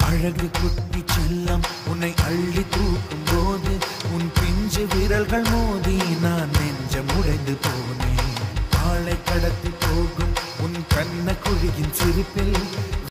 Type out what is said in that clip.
அழகு குட்டி செல்லம் உன்னை அள்ளி தூக்கும் போது உன் பிஞ்சு விரல்கள் மோதி நான் நெஞ்சம் உடைந்து போனேன். ஆளை கடத்தி போகும் உன் கண்ண குழியின் சிரிப்பில்